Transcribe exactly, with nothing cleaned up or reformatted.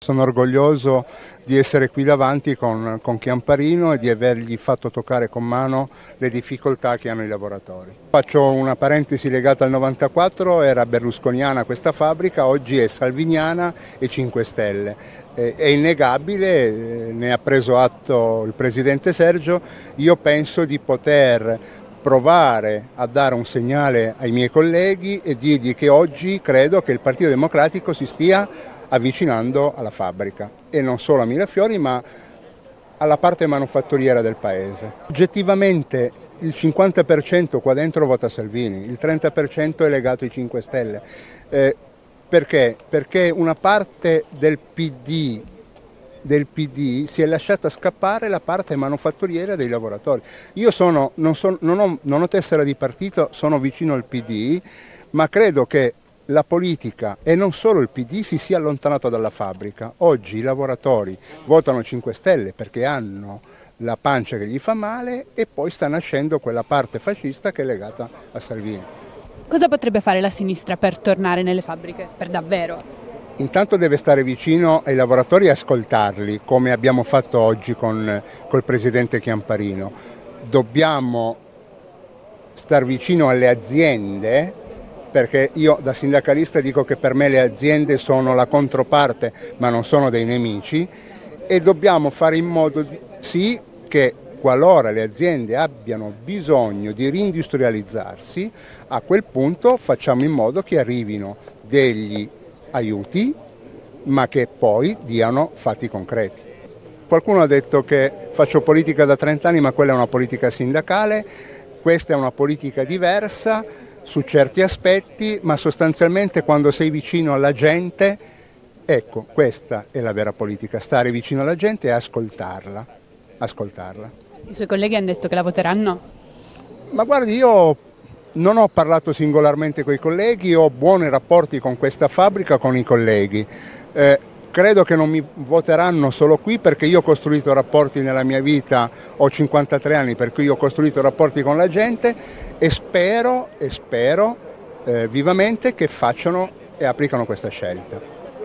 Sono orgoglioso di essere qui davanti con, con Chiamparino e di avergli fatto toccare con mano le difficoltà che hanno i lavoratori. Faccio una parentesi legata al novantaquattro, era berlusconiana questa fabbrica, oggi è salviniana e cinque Stelle. È innegabile, ne ha preso atto il Presidente Sergio, io penso di poter provare a dare un segnale ai miei colleghi e dirgli che oggi credo che il Partito Democratico si stia avvicinando alla fabbrica e non solo a Mirafiori ma alla parte manufatturiera del paese. Oggettivamente il cinquanta per cento qua dentro vota Salvini, il trenta per cento è legato ai cinque Stelle. Eh, perché? Perché una parte del P D del P D si è lasciata scappare la parte manufatturiera dei lavoratori. Io sono, non, sono, non, ho, non ho tessera di partito, sono vicino al P D, ma credo che la politica e non solo il P D si sia allontanato dalla fabbrica. Oggi i lavoratori votano cinque Stelle perché hanno la pancia che gli fa male e poi sta nascendo quella parte fascista che è legata a Salvini. Cosa potrebbe fare la sinistra per tornare nelle fabbriche, per davvero? Intanto deve stare vicino ai lavoratori e ascoltarli, come abbiamo fatto oggi con col Presidente Chiamparino. Dobbiamo star vicino alle aziende, perché io da sindacalista dico che per me le aziende sono la controparte ma non sono dei nemici, e dobbiamo fare in modo di, sì che qualora le aziende abbiano bisogno di reindustrializzarsi, a quel punto facciamo in modo che arrivino degli aiuti ma che poi diano fatti concreti. Qualcuno ha detto che faccio politica da trenta anni ma quella è una politica sindacale, questa è una politica diversa su certi aspetti, ma sostanzialmente quando sei vicino alla gente, ecco, questa è la vera politica, stare vicino alla gente e ascoltarla, ascoltarla. I suoi colleghi hanno detto che la voteranno? Ma guardi, io non ho parlato singolarmente con i colleghi, ho buoni rapporti con questa fabbrica, con i colleghi. Eh, credo che non mi voteranno solo qui perché io ho costruito rapporti nella mia vita, ho cinquantatré anni, per cui ho costruito rapporti con la gente e spero, e spero eh, vivamente che facciano e applicano questa scelta.